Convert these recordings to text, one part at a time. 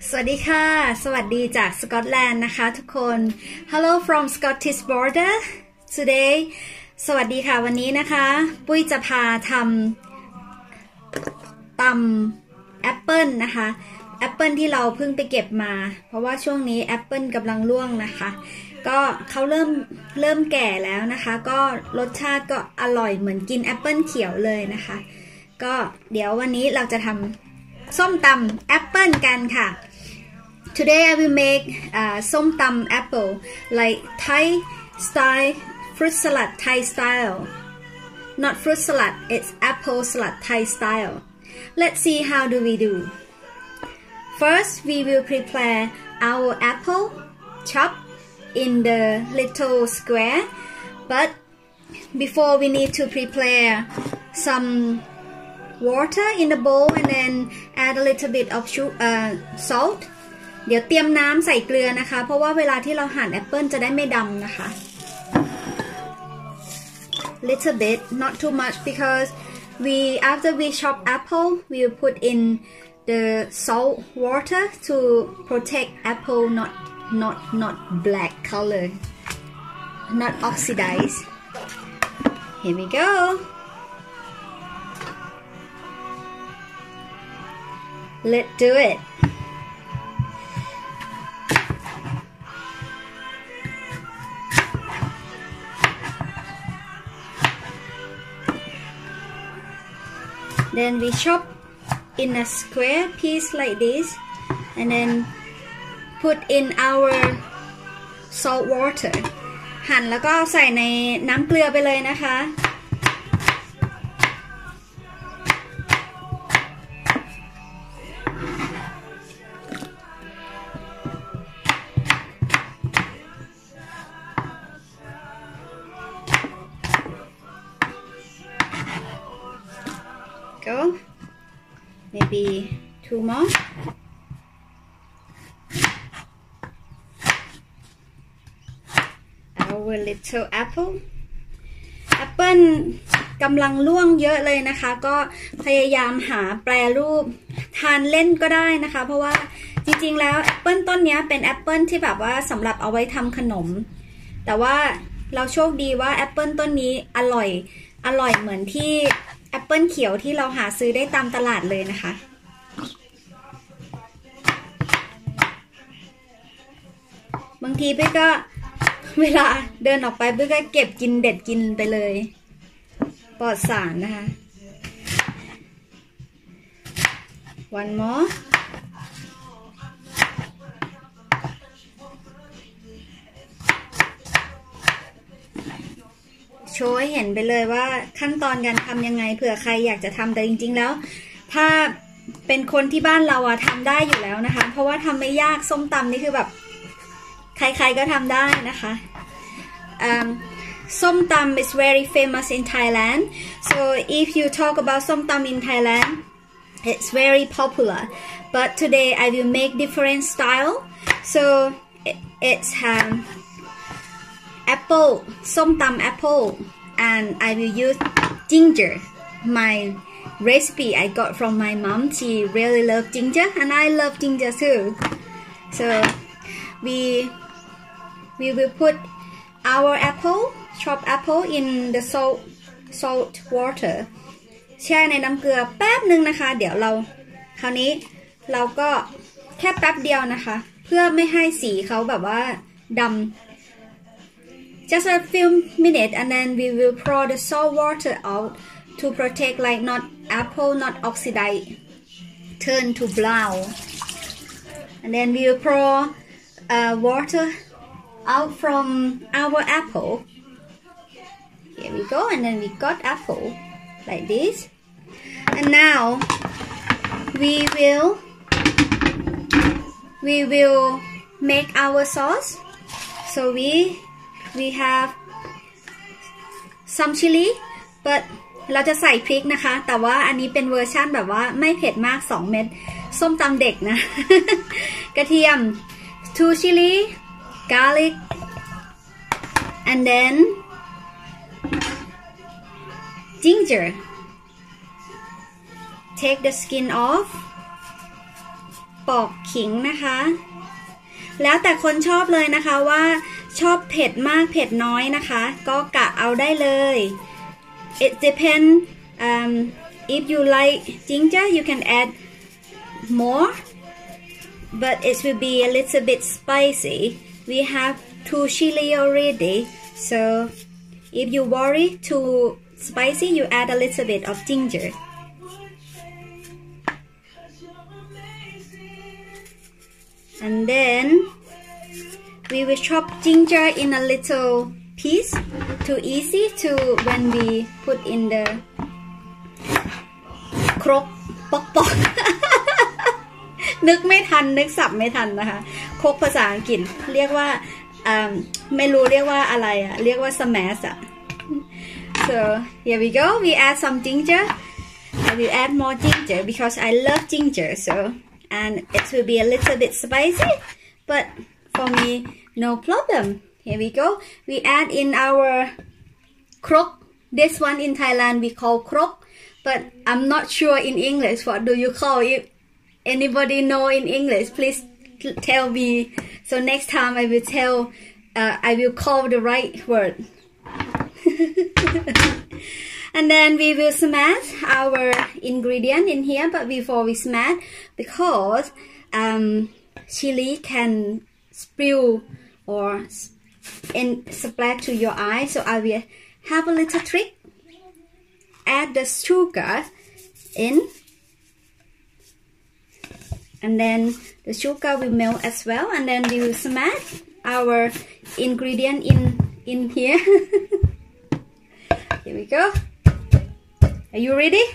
สวัสดีค่ะสวัสดีจากสกอตแลนด์นะคะทุกคน Hello from Scottish border today สวัสดีค่ะวันนี้นะคะปุ้ยจะพาทำตำแอปเปิลนะคะแอปเปิลที่เราเพิ่งไปเก็บมาเพราะว่าช่วงนี้แอปเปิลกำลังร่วงนะคะก็เขาเริ่มแก่แล้วนะคะก็รสชาติก็อร่อยเหมือนกินแอปเปิลเขียวเลยนะคะก็เดี๋ยววันนี้เราจะทำส้มตำแอปเปิลกันค่ะ Today I will make som tam apple like Thai style fruit salad Thai style. Not fruit salad, it's apple salad Thai style. Let's see how do we do. First, we will prepare our apple chop in the little square. But before we need to prepare some water in the bowl and then add a little bit of salt.เดี๋ยวเตรียมน้ำใส่เกลือนะคะเพราะว่าเวลาที่เราหั่นแอปเปิลจะได้ไม่ดำนะคะ little bit not too much because after we chop apple we will put in the salt water to protect apple not black color not oxidize here we go let's do it Then we chop in a square piece like this and then put in our salt water หั่นแล้วก็ใส่ในน้ำเกลือไปเลยนะคะ Go maybe 2 more our little apple แอปเปิลกำลังร่วงเยอะเลยนะคะก็พยายามหาแปรรูปทานเล่นก็ได้นะคะเพราะว่าจริงๆแล้วแอปเปิลต้นนี้เป็นแอปเปิลที่แบบว่าสำหรับเอาไว้ทำขนมแต่ว่าเราโชคดีว่าแอปเปิลต้นนี้อร่อยเหมือนที่แอปเปิลเขียวที่เราหาซื้อได้ตามตลาดเลยนะคะบางทีพี่ก็เวลาเดินออกไปพี่ก็เก็บกินเด็ดกินไปเลยปลอดสารนะคะ one moreโชว์ให้เห็นไปเลยว่าขั้นตอนการทำยังไงเผื่อใครอยากจะทำแต่จริงๆแล้วถ้าเป็นคนที่บ้านเราทำได้อยู่แล้วนะคะเพราะว่าทำไม่ยากส้มตำนี่คือแบบใครๆก็ทำได้นะคะส้มตำ is very famous in Thailand so if you talk about ส้มตำ in Thailand it's very popular but today I will make different style so it's apple ส้มตำ apple and I will use ginger my recipe I got from my mom she really love ginger and I love ginger too so we will put our chopped apple in the salt water แช่ในน้ำเกลือแป๊บนึงนะคะเดี๋ยวคราวนี้เราก็แค่แป๊บเดียวนะคะเพื่อไม่ให้สีเขาแบบว่าดำJust a few minutes and then we will pour the salt water out to protect like not apple not oxidize turn to brown and then we will pour water out from our apple here we go and then we got apple like this and now we will make our sauce so we have some chili but เราจะใส่พริกนะคะแต่ว่าอันนี้เป็นเวอร์ชั่นแบบว่าไม่เผ็ดมาก2เม็ดส้มตำเด็กนะกระเทียม 2 chili garlic and then ginger take the skin off ปอกขิงนะคะแล้วแต่คนชอบเลยนะคะว่าชอบเผ็ดมากเผ็ดน้อยนะคะก็กะเอาได้เลย it depends if you like ginger you can add more but it will be a little bit spicy we have 2 chili already so if you worry too spicy you add a little bit of ginger and then we will chop ginger in a little piece too easy to when we put in the ครกปอกนึกไม่ทันนึกสับไม่ทันนะคะโคกภาษาอังกฤษเรียกว่าไม่รู้เรียกว่าอะไรอะเรียกว่า smash อะ so here we go we add some ginger I will add more ginger because I love ginger so and it will be a little bit spicy but for me no problem here we go we add in our krok this one in Thailand we call krok but I'm not sure in English what do you call it anybody know in English please tell me so next time I will tell I will call the right word and then we will smash our ingredient in here but before we smash because chili can spill or splash to your eye so I will have a little trick add the sugar in and then the sugar will melt as well and then we will smash our ingredient in here here we go are you ready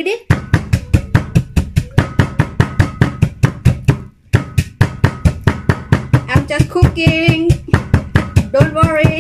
I'm just cooking don't worry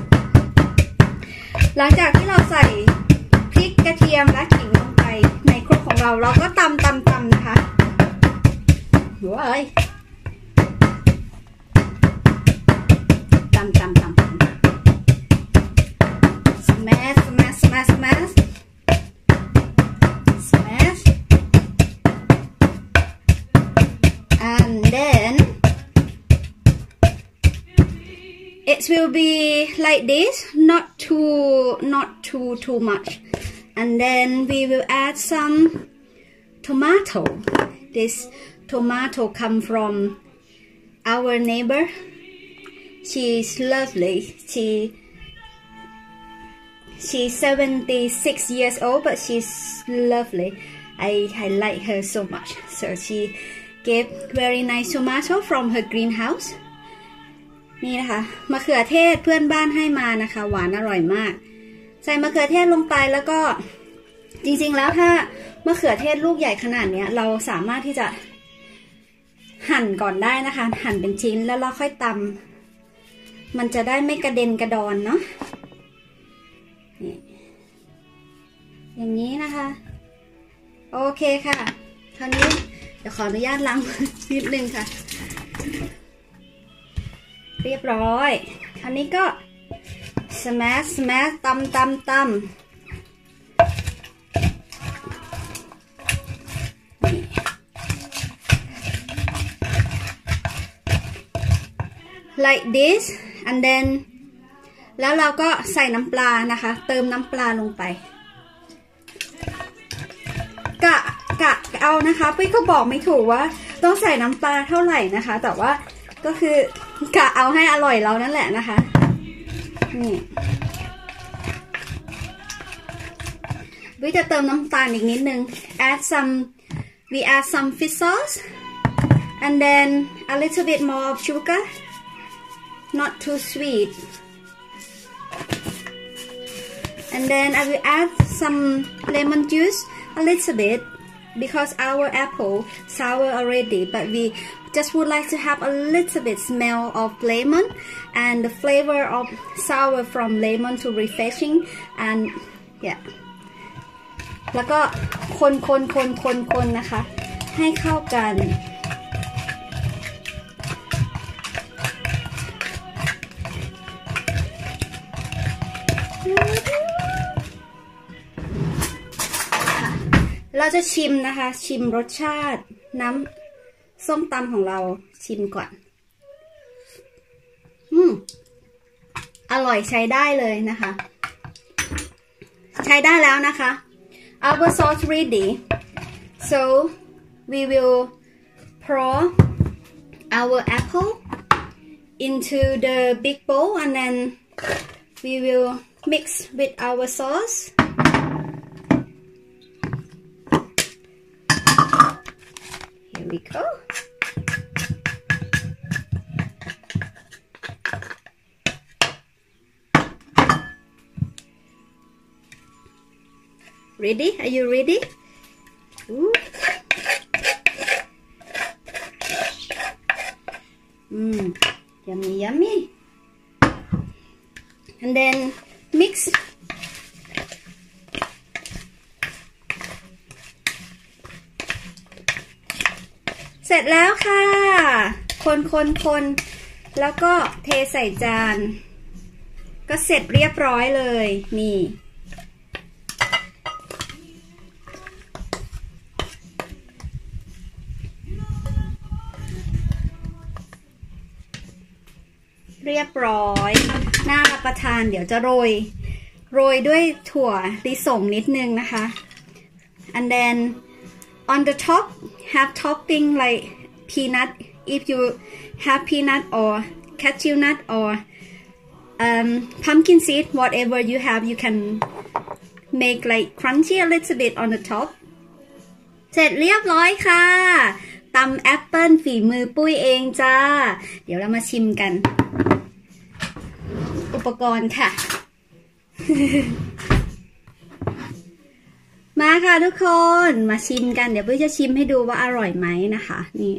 หลังจากที่เราใส่พริกกระเทียมและขิงลงไปในครกของเราก็ตำนะคะว้ายตำ smash and then it will be like this not too much and then we will add some tomato this tomato come from our neighbor she's lovely she's 76 years old but she's lovely I like her so much so she gave very nice tomato from her greenhouse นี่นะคะมะเขือเทศเพื่อนบ้านให้มานะคะหวานอร่อยมากใส่มะเขือเทศลงไปแล้วก็จริงๆแล้วถ้ามะเขือเทศลูกใหญ่ขนาดนี้เราสามารถที่จะหั่นก่อนได้นะคะหั่นเป็นชิ้นแล้วเราค่อยตำมันจะได้ไม่กระเด็นกระดอนเนาะอย่างนี้นะคะโอเคค่ะคราวนี้เดี๋ยวขออนุญาตล้างนิดนึงค่ะเรียบร้อยคราวนี้ก็ smash ตำlike this and then แล้วเราก็ใส่น้ำปลานะคะเติมน้ำปลาลงไปกะเอานะคะพี่ก็บอกไม่ถูกว่าต้องใส่น้ำปลาเท่าไหร่นะคะแต่ว่าก็คือกะเอาให้อร่อยเรานั่นแหละนะคะนี่วิจะเติมน้ำตาลอีกนิดนึง we add some fish sauce and then a little bit more of sugar not too sweet and then I will add some lemon juice a little bit because our apple sour already but we just would like to have a little bit smell of lemon and the flavor of sour from lemon to refreshing and yeah แล้วก็คนนะคะให้เข้ากันเราจะชิมนะคะชิมรสชาติน้ส้มตำของเราชิมก่อนอร่อยใช้ได้เลยนะคะใช้ได้แล้วนะคะ our sauce ready so we will pour our apple into the big bowl and then we will mix with our sauce here we go ready are you ready Ooh. Yummy yummy and then mix เสร็จแล้วค่ะคนแล้วก็เทใส่จานก็เสร็จเรียบร้อยเลยนี่เรียบร้อยน่ารับประทานเดี๋ยวจะโรยด้วยถั่วลิสงนิดนึงนะคะ and then on the top have topping like peanut if you have peanut or cashew nut or pumpkin seed whatever you have you can make like crunchy a little bit on the top เสร็จเรียบร้อยค่ะตำแอปเปิลฝีมือปุ้ยเองจ้าเดี๋ยวเรามาชิมกันอุปกรณ์ค่ะ มาค่ะทุกคนมาชิมกันเดี๋ยวปุ้ยจะชิมให้ดูว่าอร่อยไหมนะคะนี่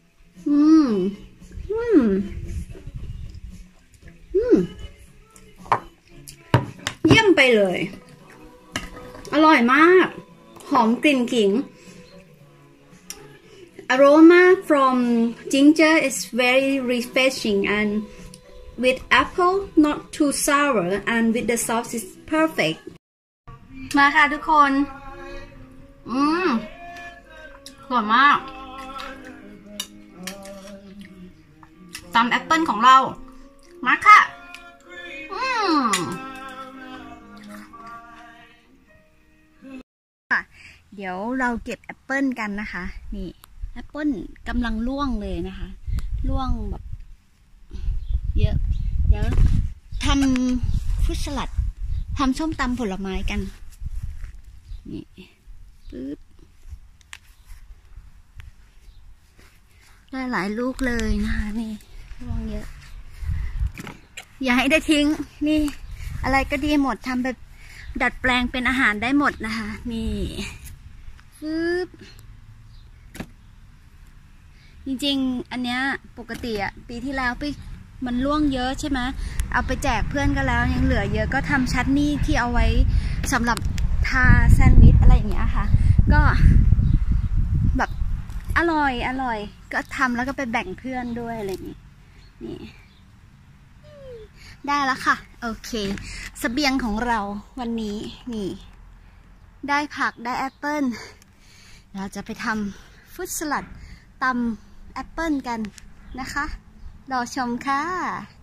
เยี่ยมไปเลยอร่อยมากหอมกลิ่นขิง aroma from ginger is very refreshing and with apple not too sour and with the sauce is perfect มาค่ะทุกคนอร่อยมากตำแอปเปิลของเรามาค่ะเดี๋ยวเราเก็บแอปเปิลกันนะคะนี่แอปเปิลกำลังร่วงเลยนะคะร่วงแบบเยอะเดี๋ยวทำฟรุตสลัดทำส้มตำผลไม้กันนี่ปึ๊บได้หลายลูกเลยนะคะนี่ร่วงเยอะอย่าให้ได้ทิ้งนี่อะไรก็ดีหมดทำแบบดัดแปลงเป็นอาหารได้หมดนะคะนี่ปึ๊บจริงๆอันเนี้ยปกติอะปีที่แล้วมันร่วงเยอะใช่ไหมเอาไปแจกเพื่อนก็แล้วยังเหลือเยอะก็ทำชัตนี่ที่เอาไว้สำหรับทาแซนด์วิชอะไรอย่างเงี้ยค่ะก็แบบอร่อยก็ทำแล้วก็ไปแบ่งเพื่อนด้วยอะไรอย่างงี้นี่ได้แล้วค่ะโอเคเสบียงของเราวันนี้นี่ได้ผักได้แอปเปิ้ลเราจะไปทำฟรุตสลัดตำแอปเปิ้ลกันนะคะรอชมค่ะ